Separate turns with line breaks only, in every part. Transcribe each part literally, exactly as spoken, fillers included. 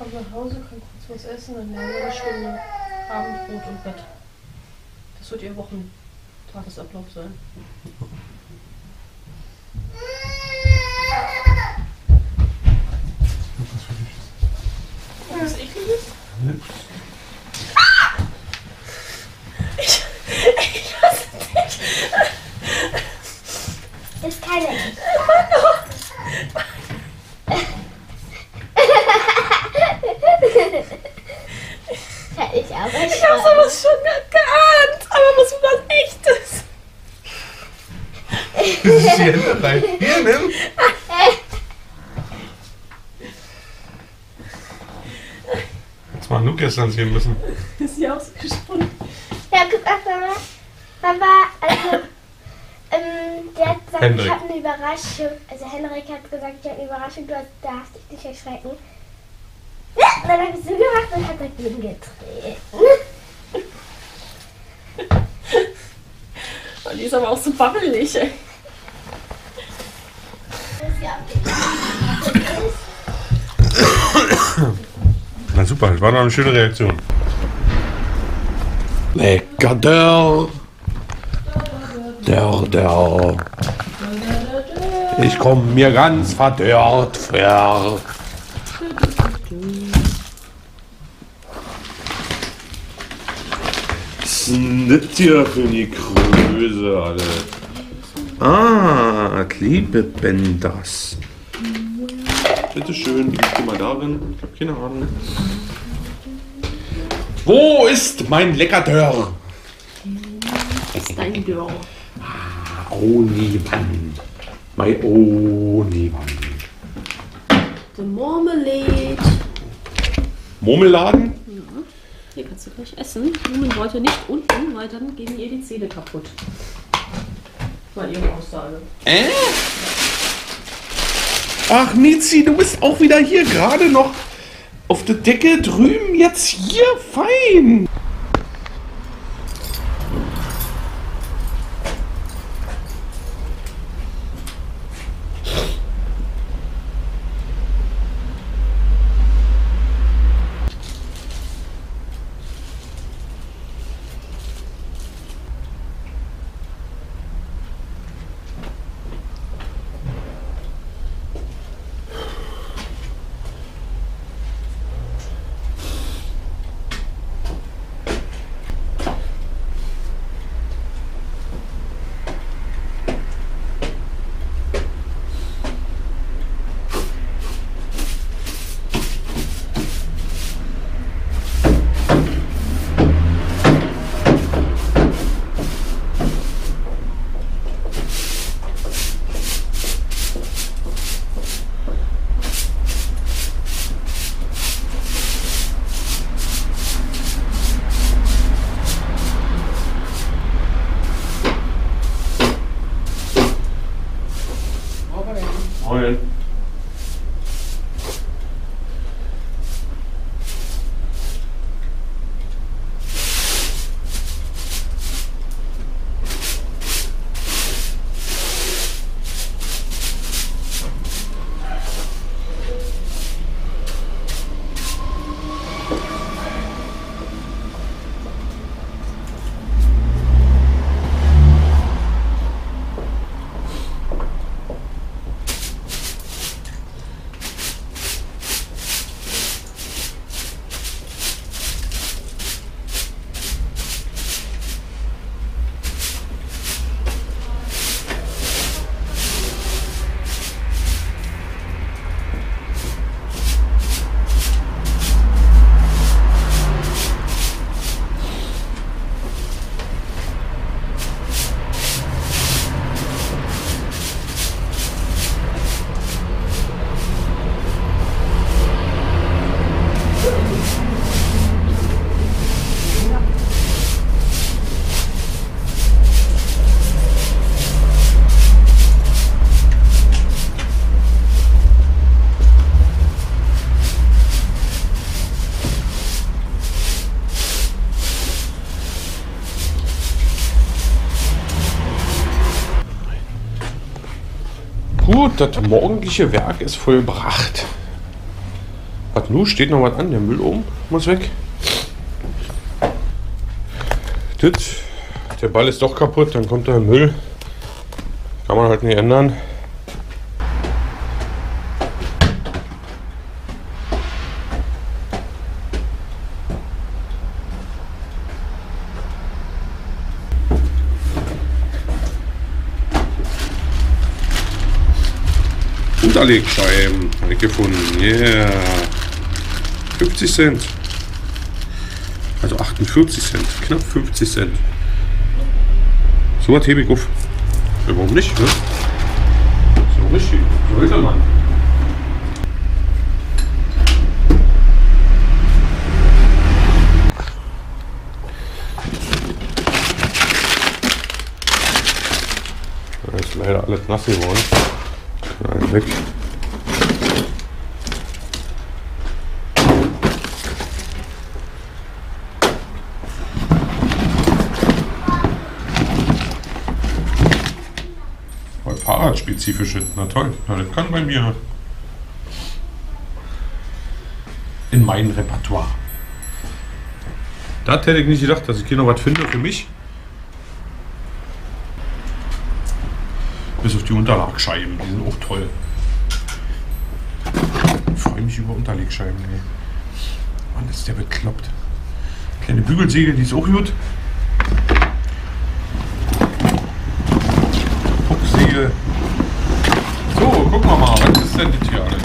kommt nach Hause, kann kurz was essen, dann lernen wir eine Stunde Abendbrot und Bett. Das wird ihr Wochentagesablauf sein. Was ekliges?
Ja.
Ich, ich hasse dich.
Ist keine. Ich, aber
ich habe sowas schon geahnt, aber was was echtes.
Das ist die Hände rein. Hier, nimm. Jetzt mal Luke gestern sehen müssen.
Ist sie ausgesprungen?
Ja, guck mal, Mama. Mama, also, ähm, der hat gesagt,
Hendrik.
ich habe eine Überraschung. Also Henrik hat gesagt, ich habe eine Überraschung, du darfst dich nicht erschrecken. Ja, dann habe ich so gemacht und hat dagegen getreten.
Oh, die ist aber auch so babbelig, ey.
Na super, das war doch eine schöne Reaktion. Lecker Dörr. Dörr, Dörr. Ich komm mir ganz verdörrt vor. Was ist denn das hier für eine Größe, alle? Ah, Klebebänders. Bitte schön, liegt die mal darin? Ich hab keine Ahnung. Wo ist mein lecker Dörr?
Ist dein Dörr.
Ah, Onivan. Mein Onivan.
The Marmalade.
Murmelladen?
Ja. Hier kannst du gleich essen. Blumen wollte nicht unten, weil dann gehen ihr die Zähne kaputt. War ihre Aussage.
Äh? Ach, Mizi, du bist auch wieder hier gerade noch auf der Decke drüben. Jetzt hier, fein. Moin. Gut, das morgendliche Werk ist vollbracht. Was nun? Steht noch was an? Der Müll oben muss weg. Das, der Ball ist doch kaputt, dann kommt da Müll. Kann man halt nicht ändern. Unterlegscheiben habe ich gefunden. Yeah. fünfzig Cent. Also achtundvierzig Cent. Knapp fünfzig Cent. So was hebe ich auf. Ja, warum nicht, ne? So richtig. Sollte man. Da ist leider alles nass geworden. Nein, weg. Weil Fahrradspezifisch, na toll, na, das kann bei mir in mein Repertoire. Das hätte ich nicht gedacht, dass ich hier noch was finde für mich. Bis auf die Unterlegscheiben, die sind auch toll. Ich freue mich über Unterlegscheiben. Ey. Mann, ist der bekloppt. Kleine Bügelsäge, die ist auch gut. Pucksäge. So, gucken wir mal, was ist denn das hier alles?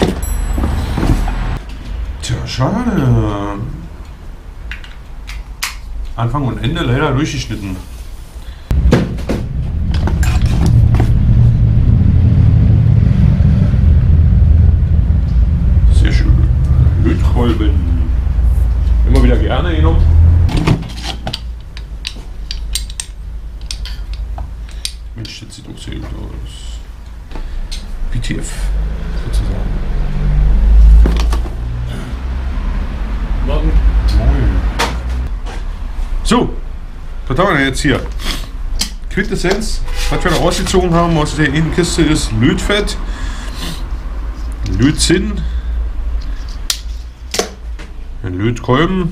Tja, schade. Anfang und Ende leider durchgeschnitten. Lötkolben. Immer wieder gerne genommen. Mensch, das sieht auch sehr gut aus. P T F sozusagen. Morgen. Moin. So, was haben wir denn jetzt hier? Quintessenz, was wir da rausgezogen haben aus der Innenkiste ist Lötfett, Lötzinn, ein Lötkolben,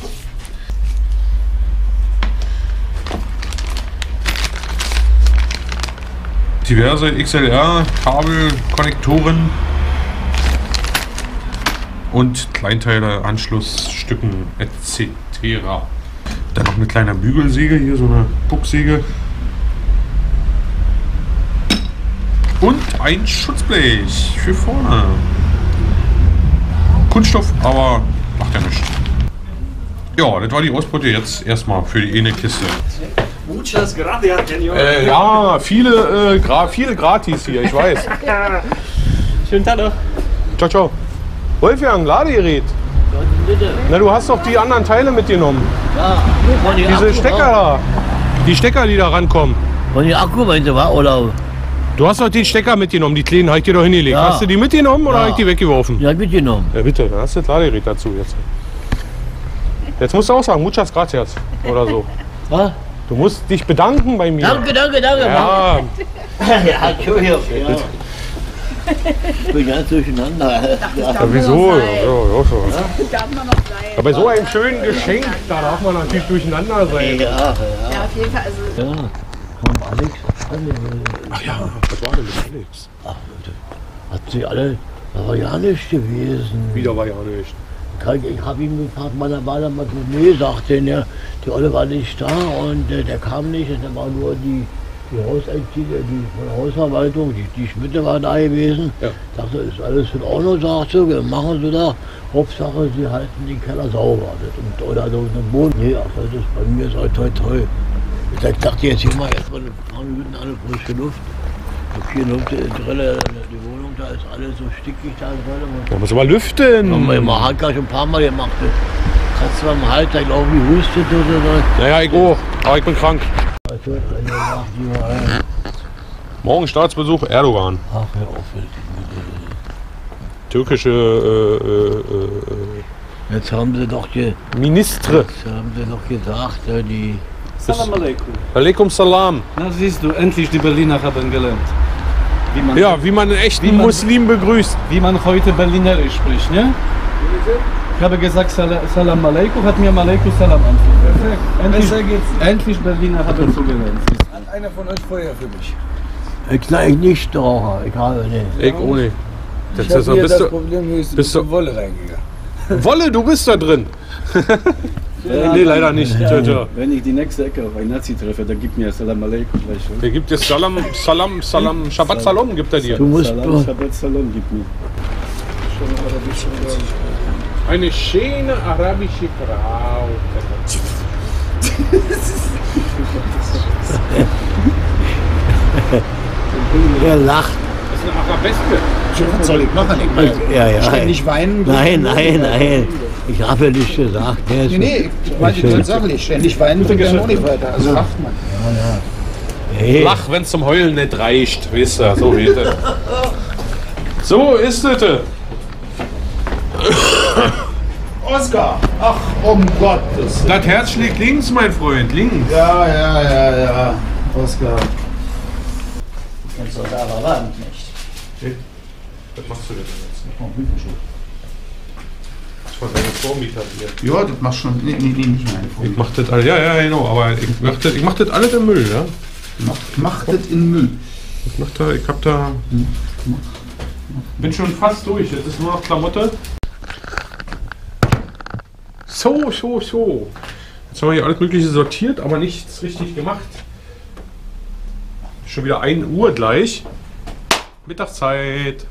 diverse X L R-Kabel, Konnektoren und Kleinteile, Anschlussstücken et cetera. Dann noch eine kleine Bügelsäge, hier so eine Pucksäge. Und ein Schutzblech für vorne. Kunststoff, aber macht ja nichts. Ja, das war die Ausbeute jetzt erstmal für die eine Kiste.
Muchas gracias, señor.
Äh, ja, viele, äh, gra viele gratis hier, ich weiß.
Schönen Tag noch.
Ciao, ciao. Wolfgang, Ladegerät. Na, du hast doch die anderen Teile mitgenommen.
Ja, die
Diese
Akku,
Stecker da. Die Stecker, die da rankommen.
Und die Akku meinte, war oder?
Du hast doch die Stecker mitgenommen, die kleinen, habe ich dir doch hingelegt.
Ja.
Hast du die mitgenommen oder
Ja.
habe ich die weggeworfen?
Die hat mitgenommen.
Ja, bitte, dann hast du das Ladegerät dazu jetzt. Jetzt musst du auch sagen, muchas gracias oder so.
Was?
Du musst dich bedanken bei mir.
Danke, danke, danke.
Ja,
Ja, Entschuldigung. Ja. Ich bin ganz durcheinander. Ja.
ja wieso? Ja, ja, so.
Darf man noch sein.
Ja, bei so einem schönen Geschenk, da darf man natürlich durcheinander sein.
Ja, ja.
Ja, auf jeden Fall. Also,
Ja. Komm, Alex.
Ach ja, was war denn mit Alex?
Ach, Leute. Hat sie alle. Da war ja nichts gewesen.
Wieder war ja nicht.
Ich, ich habe ihn gefragt, wann er war, dann mal nee, sagte er, die Olle war nicht da und äh, der kam nicht. Und dann war nur die, die Hauseinzige, die von der Hausverwaltung, die, die Schmitte war da gewesen.
Ja.
Dachte, ist alles in Ordnung, sagte sie, machen sie da. Hauptsache, sie halten den Keller sauber. Das, und, oder so einen Boden. Nee, ach, das ist bei mir so toll, toll. Ich dachte jetzt hier mal erstmal ein paar Minuten alle frische Luft. Ich hier Luft drin, die Wohnung, da ist alles so stickig da drin.
Da muss aber lüften.
Haben wir immer Handgar schon ein paar Mal gemacht. Hat zwar im Hals, da glaube ich, hustet oder so.
Naja, ich auch. Aber ich bin krank.
Das hört eine Nacht, die war, äh,
Morgen Staatsbesuch Erdogan.
Ach, hör auf.
Türkische äh, äh, äh,
Jetzt haben sie doch ge,
Ministre.
jetzt haben sie doch gesagt, äh, die.
Salam alaikum.
Alaikum Salam.
Na siehst du, endlich die Berliner haben gelernt. Wie man,
Ja, wie man einen echten
Wie man-
Muslim begrüßt.
wie man heute Berlinerisch spricht, ne? Ich habe gesagt Sal Salam Aleikum, hat mir Aleikum Salam antwortet. Perfekt. Endlich,
Besser geht's nicht.
endlich Berliner haben zugelernt.
Hat einer von euch Feuer für mich?
Ich sage nicht Raucher, ich habe nicht.
Ich auch nicht. Das
Ich habe
ist so,
hier
bist
das
du,
Problem, hier ist
bist
die
du-
Wolle reingegangen.
Wolle, du bist da drin. Nee, leider nicht. Tja.
Wenn ich die nächste Ecke auf einen Nazi treffe, dann gib mir Salam Aleikum gleich. oder?
Der gibt dir Salam, Salam, Salam, Shabbat Salom gibt er dir.
Du musst
Salam,
bloß,
Shabbat Salam, gib mir.
Eine schöne arabische Frau.
er lacht.
Das ist eine Arabeske.
Was soll ich machen? Ich
Also, ja, ja.
ständig weinen.
Nein, nein, nein. Ich habe ja nicht gesagt. Der ist
Nee, nee, ich meine
Schön.
ganz sachlich. Ständig weinen bringt ja auch nicht weiter. Also macht man.
Hey,
Lach, wenn es zum Heulen nicht reicht. Weißt du, so geht es. So ist es.
Oskar! Ach, um Gottes.
Das Herz schlägt links, mein Freund, links.
Ja, ja, ja, ja. Oskar. Kennst du da aber Abend nicht.
Was machst du denn jetzt? Das war deine Vormieter hier.
Ja, das machst schon. Nee, nee, nee, nicht meine
Ich
Freunde.
mach das alles, ja, ja, genau, aber ich mach das, ich mach das alles im Müll, ja.
Mach, mach das in Müll.
Ich mach da, ich hab da. Bin schon fast durch, jetzt ist nur noch Klamotte. So, so, so. Jetzt haben wir hier alles Mögliche sortiert, aber nichts richtig gemacht. Schon wieder ein Uhr gleich. Mittagszeit.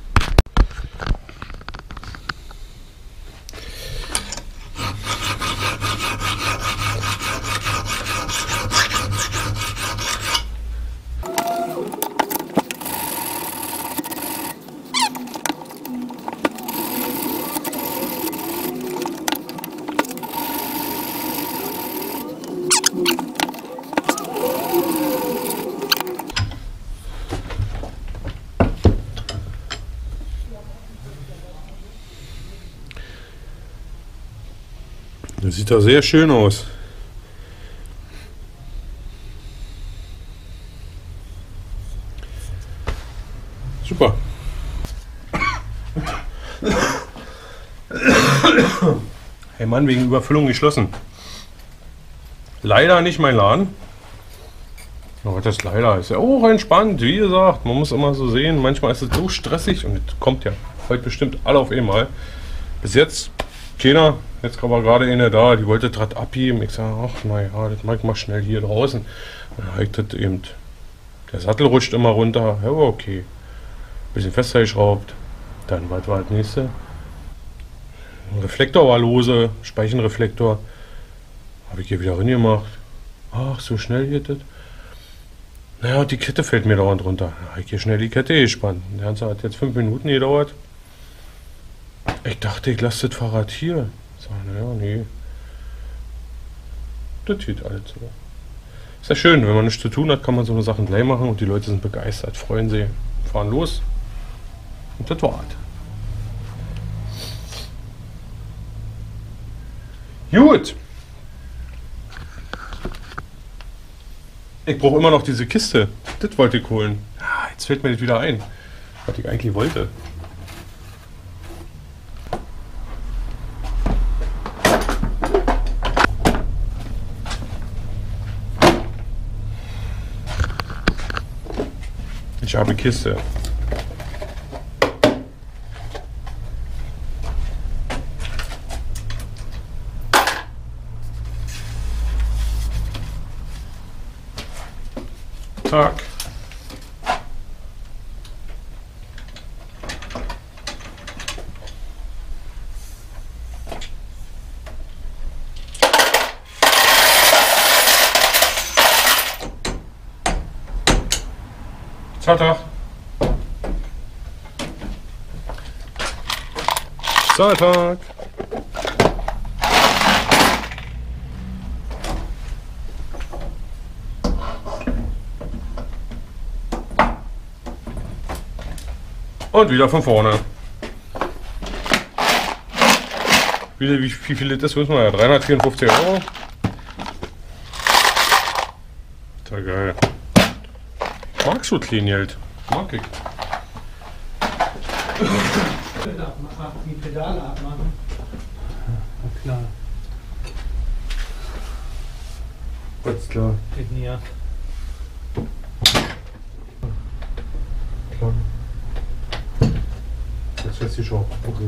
Das sieht da sehr schön aus. Super. Hey Mann, wegen Überfüllung geschlossen. Leider nicht mein Laden. Oh, das ist leider. Ist ja auch entspannt, wie gesagt. Man muss immer so sehen. Manchmal ist es so stressig und es kommt ja heute bestimmt alle auf einmal. Bis jetzt keiner. Jetzt war gerade eine da, die wollte gerade abheben. Ich sage, ach naja, das mach ich mal schnell hier draußen. Und dann habe ich das eben. Der Sattel rutscht immer runter. Ja, okay. Bisschen fester geschraubt. Dann was war das nächste? Ein Reflektor war lose, Speichenreflektor. Habe ich hier wieder reingemacht. Ach, so schnell geht das. Naja, die Kette fällt mir dauernd runter. Da habe ich hier schnell die Kette gespannt. Der Ganze hat jetzt fünf Minuten gedauert. Ich dachte, ich lasse das Fahrrad hier. Sag, naja, nee. Das geht alles so. Ist ja schön, wenn man nichts zu tun hat, kann man so eine Sachen gleich machen und die Leute sind begeistert, freuen sich, fahren los. Und das war's. Gut. Ich brauche immer noch diese Kiste. Das wollte ich holen. Ah, jetzt fällt mir das wieder ein, was ich eigentlich wollte. Ich habe Kiste. Tag. Sonntag. Sonntag. Und wieder von vorne. Wie, wie, wie viel Liter das wissen wir ja? dreihundertvierundfünfzig Euro. Ist ja geil. Magst du clean Geld? Mag ich.
Die Pedale abmachen.
Klar.
Ganz klar.
Geht nie ab.
Klar. Das weiß ich schon. Okay.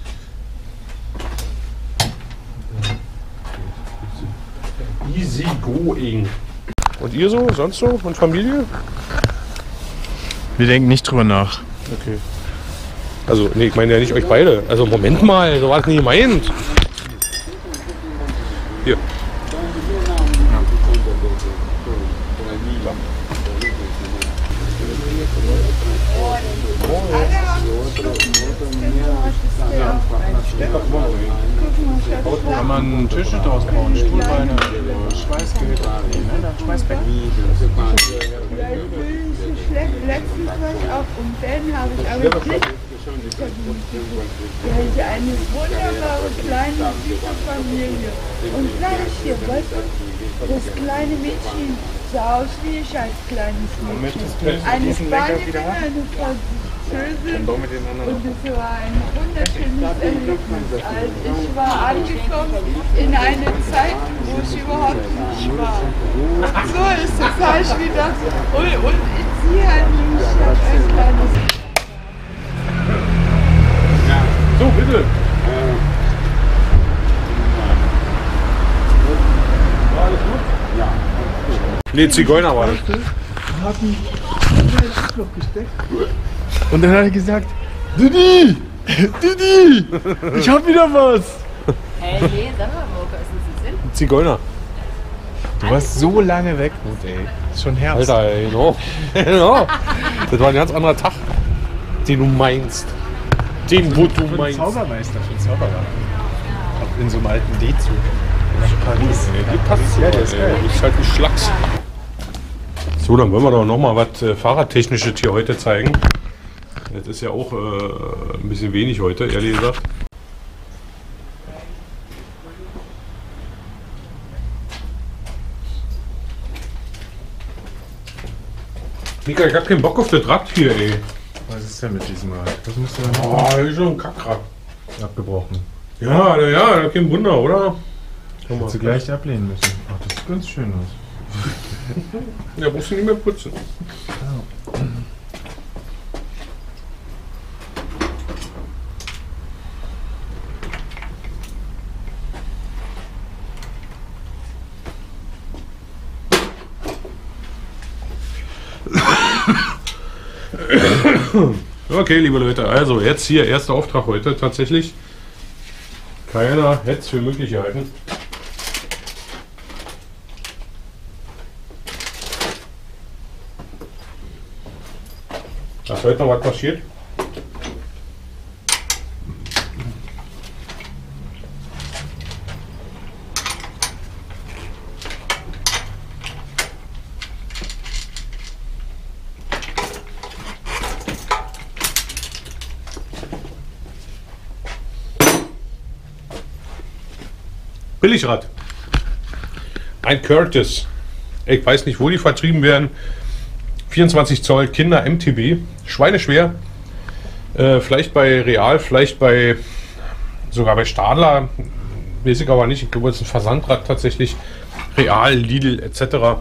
Easy going. Und ihr so? Sonst so? Und Familie?
Wir denken nicht drüber nach.
Okay. Also, nee, ich meine ja nicht euch beide. Also, Moment mal, so war es nie gemeint. Hier.
Kann man Tische draus bauen, Stuhlbeine, Schweißgerät, Schweißbecken.
Ja, ich will nicht so schlecht. Letztens war ich auch um Ben, habe ich aber nicht. Ja, ich eine wunderbare kleine süße Familie. Und gleich hier, weißt du, das kleine Mädchen sah aus wie ich als kleines Mädchen. Eine Spanierin, eine Französin und es war ein wunderschönes Erlebnis. Als ich war angekommen in eine Zeit, wo ich überhaupt nicht war. So ist es halt wieder. Und, und sie hat mich ein kleines.
So, bitte. War alles gut? Ja. Nee, Zigeuner war das.
Und dann hat er gesagt, Didi, Didi, ich hab wieder was.
Hey, nee, sag mal, wo ist das denn?
Zigeuner.
Du warst so lange weg, Ruth, ey. Ist schon Herbst.
Alter, ey, no. no. Das war ein ganz anderer Tag, den du meinst. Den, wo du
Für
meinst.
einen Zaubermeister, für einen Zauberer. Auch in so einem alten D-Zug. Nach Paris.
Nee, die passt ja, der ist geil. Du bist halt ein Schlacks. So, dann wollen wir doch noch mal was äh, Fahrradtechnisches hier heute zeigen. Das ist ja auch äh, ein bisschen wenig heute, ehrlich gesagt. Mika, ich hab keinen Bock auf das Rad hier, ey.
Was ist denn mit diesem Rad? Das musst du dann
Oh, das ist schon ein Kackrad.
abgebrochen.
Ja, na ja, kein Wunder, oder? Schau mal.
Hättest du gleich ablehnen müssen. Ach, das sieht ganz schön aus.
Ja, musst du nicht mehr putzen. Okay, liebe Leute, also jetzt hier erster Auftrag heute tatsächlich. Keiner hätte es für möglich gehalten. Dass heute noch was passiert? Billigrad. Ein Curtis. Ich weiß nicht, wo die vertrieben werden. vierundzwanzig Zoll Kinder M T B. Schweineschwer. Äh, vielleicht bei Real, vielleicht bei sogar bei Stadler. Weiß ich aber nicht. Ich glaube, es ist ein Versandrad tatsächlich. Real, Lidl et cetera.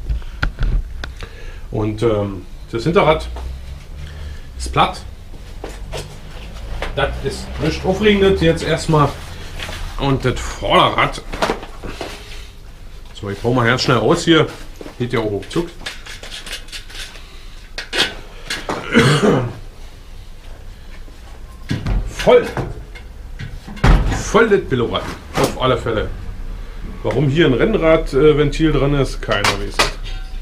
Und ähm, das Hinterrad ist platt. Das ist nicht aufregend jetzt erstmal. Und das Vorderrad, so, ich baue mal ganz schnell aus hier, geht ja auch ruckzuck. Voll, voll das Billo-Rad, auf alle Fälle. Warum hier ein Rennradventil dran ist, keiner weiß es.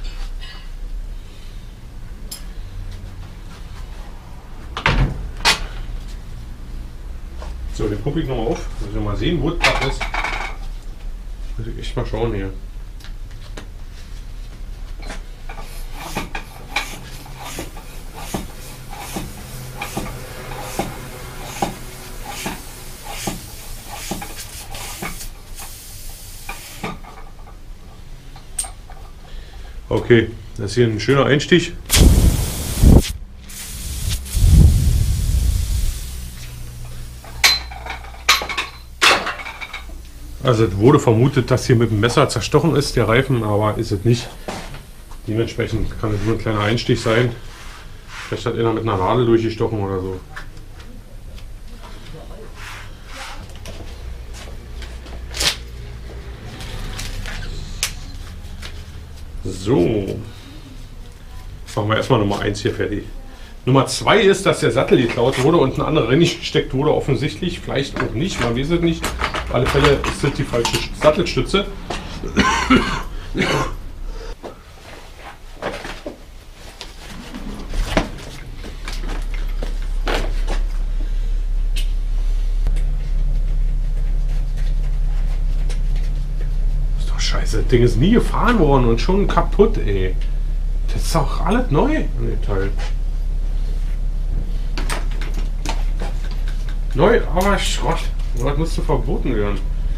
So, den pumpe ich nochmal auf. Müssen wir mal sehen, wo das ist. Muss ich echt mal schauen hier. Okay, das ist hier ein schöner Einstich. Also es wurde vermutet, dass hier mit dem Messer zerstochen ist, der Reifen, aber ist es nicht. Dementsprechend kann es nur ein kleiner Einstich sein. Vielleicht hat einer mit einer Nadel durchgestochen oder so. So. Machen wir erstmal Nummer eins hier fertig. Nummer zwei ist, dass der Sattel geklaut wurde und ein anderer reingesteckt wurde, offensichtlich. Vielleicht auch nicht, man weiß es nicht. Auf alle Fälle ist das die falsche Sattelstütze. Ist doch scheiße, das Ding ist nie gefahren worden und schon kaputt, ey. Das ist doch alles neu an dem Teil. Neu, aber Schrott. Das musste verboten werden.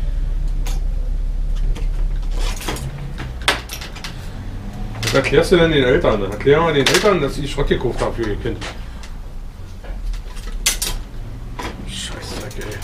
Was erklärst du denn den Eltern? Erklär mal den Eltern, dass ich Schrott gekauft habe für ihr Kind. Scheiße, ey.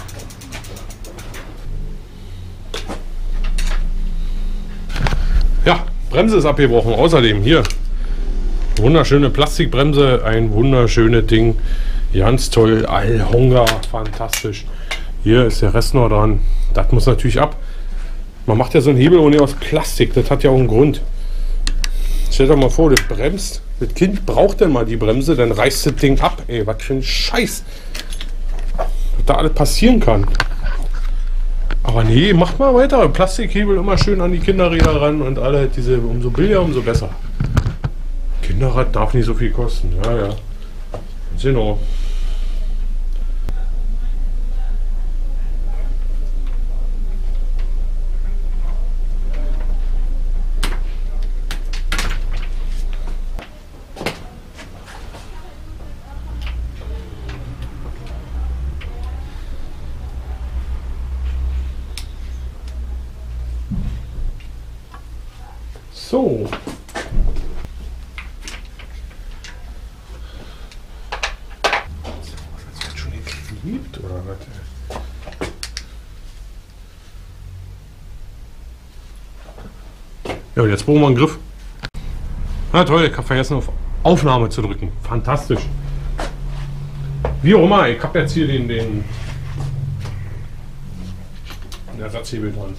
Ja, Bremse ist abgebrochen. Außerdem hier wunderschöne Plastikbremse, ein wunderschönes Ding. Ganz toll, Allhunger, fantastisch. Hier ist der Rest noch dran. Das muss natürlich ab. Man macht ja so einen Hebel ohne aus Plastik. Das hat ja auch einen Grund. Stell dir mal vor, das bremst. Das Kind braucht dann mal die Bremse, dann reißt das Ding ab. Ey, was für ein Scheiß. Was da alles passieren kann. Aber nee, macht mal weiter. Plastikhebel immer schön an die Kinderräder ran und alle diese, umso billiger, umso besser. Kinderrad darf nicht so viel kosten. Ja, ja. Genau. So. Gibt oder was? Ja, und jetzt brauchen wir einen Griff. Na toll, ich habe vergessen auf Aufnahme zu drücken. Fantastisch. Wie auch immer, ich habe jetzt hier den, den, den Ersatzhebel dran.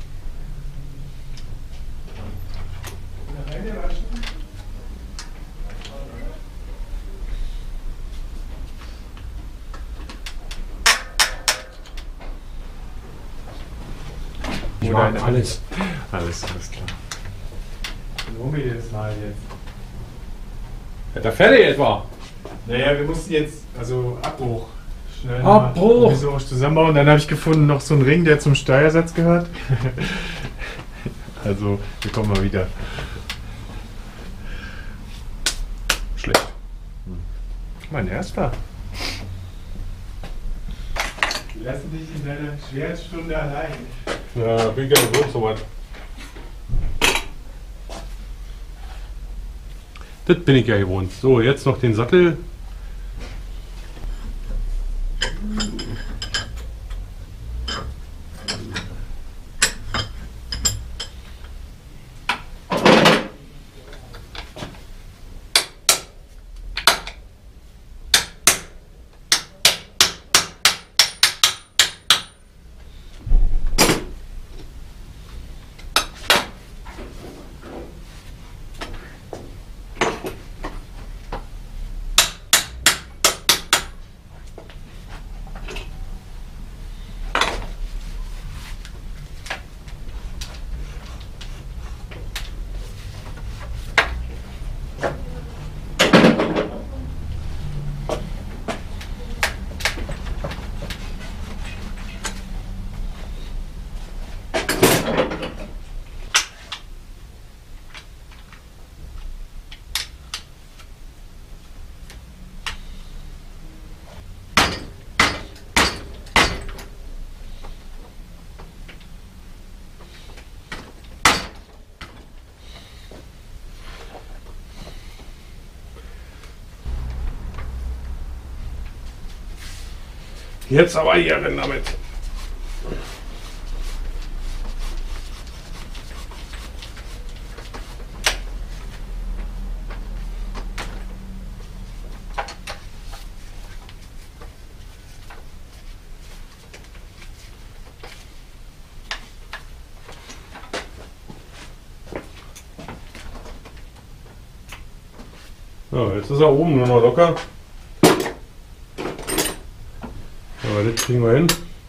Ja, alles.
Alles, alles klar. Wo wir jetzt mal jetzt?
Ja, da fertig etwa.
Naja, wir mussten jetzt, also Abbruch. Schnell
Abbruch!
mal so zusammenbauen. Dann habe ich gefunden noch so einen Ring, der zum Steuersatz gehört. Also, wir kommen mal wieder.
Schlecht.
Mein erster. Lass dich in deiner Schwertstunde allein.
Ja, bin ich ja gewohnt soweit. Das bin ich ja gewohnt. So, jetzt noch den Sattel. Jetzt aber hier rein damit. Ja, jetzt ist er oben nur noch locker. Aber das kriegen wir hin.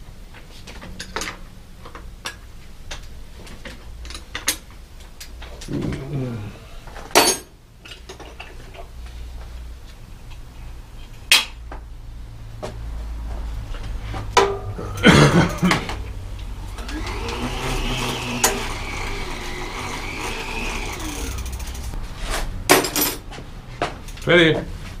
Fertig.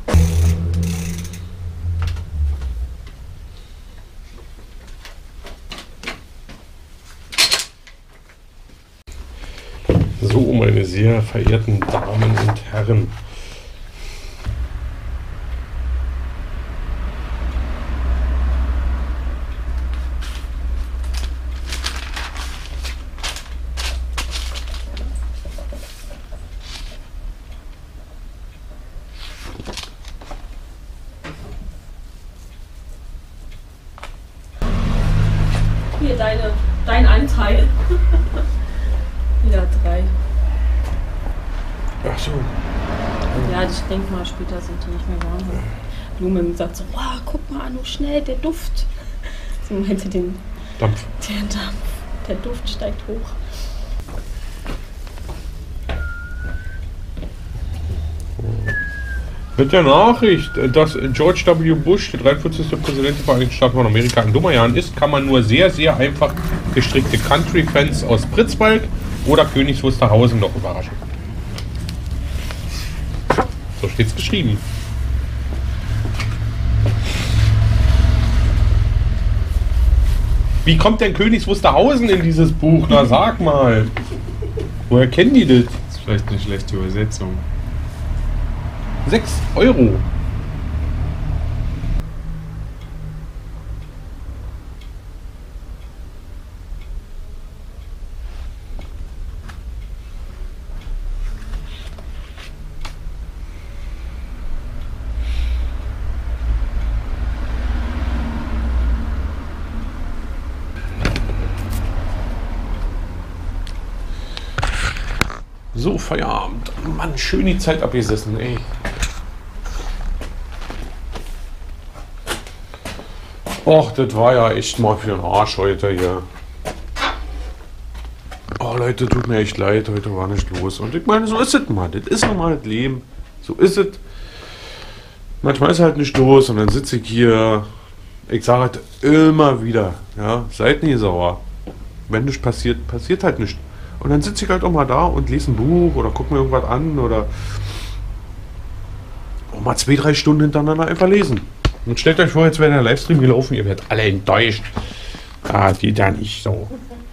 So, meine sehr verehrten Damen und Herren.
Hier deine, dein Anteil. Wieder drei.
Ach so.
Ja, ich denke mal, später sind die nicht mehr warm. Blumen sagt so, wow, guck mal, Anu, schnell, der Duft. Sie meinte den
Dampf.
Der Dampf. Der Duft steigt hoch.
Mit der Nachricht, dass George W. Bush, der dreiundvierzigste Präsident der Vereinigten Staaten von Amerika, in Dummerjahren ist, kann man nur sehr, sehr einfach gestrickte Country-Fans aus Pritzwalk oder Königs Wusterhausen noch überraschen. So steht's geschrieben. Wie kommt denn Königs Wusterhausen in dieses Buch? Na sag mal. Woher kennen die das?
Das ist vielleicht eine schlechte Übersetzung.
sechs Euro. So, Feierabend. Mann, schön die Zeit abgesessen, ey. Och, das war ja echt mal für den Arsch heute hier. Oh Leute, tut mir echt leid, heute war nicht los. Und ich meine, so ist es mal. Das ist normal das Leben. So ist es. Manchmal ist halt nicht los und dann sitze ich hier. Ich sage halt immer wieder, ja, seid nie sauer. Wenn nichts passiert, passiert halt nichts. Und dann sitze ich halt auch mal da und lese ein Buch oder gucke mir irgendwas an oder auch mal zwei, drei Stunden hintereinander einfach lesen. Und stellt euch vor, jetzt wäre der Livestream gelaufen, ihr werdet alle enttäuscht. Ah, die da nicht so.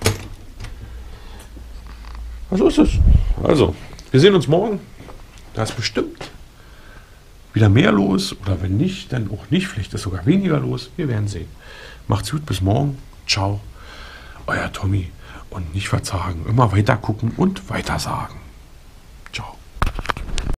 So ist es. Also, wir sehen uns morgen. Da ist bestimmt wieder mehr los. Oder wenn nicht, dann auch nicht. Vielleicht ist sogar weniger los. Wir werden sehen. Macht's gut, bis morgen. Ciao. Euer Tommy. Und nicht verzagen. Immer weiter gucken und weiter sagen.